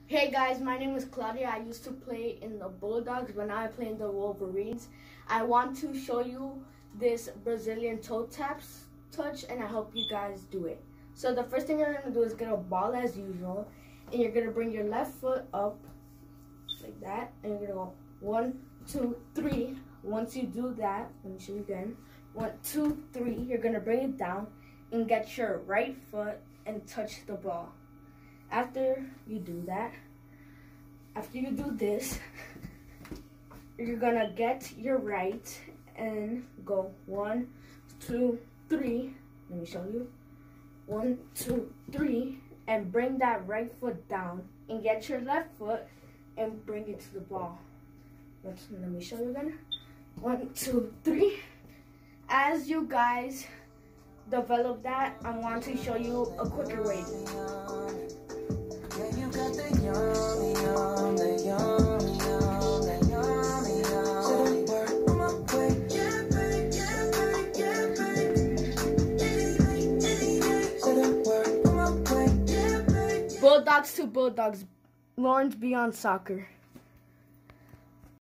Hey guys, my name is Claudia. I used to play in the Bulldogs, but now I play in the Wolverines. I want to show you this Brazilian toe taps touch, and I hope you guys do it. So the first thing you're going to do is get a ball as usual, and you're going to bring your left foot up like that, and you're going to go 1, 2, 3. Once you do that, let me show you again. 1, 2, 3. You're going to bring it down and get your right foot and touch the ball. After you do that, after you do this, you're gonna get your right and go 1, 2, 3. Let me show you. 1, 2, 3, and bring that right foot down and get your left foot and bring it to the ball. Let me show you again. 1, 2, 3. As you guys develop that, I want to show you a quicker way. Bulldogs to Bulldogs, Lawrence Beyond Soccer.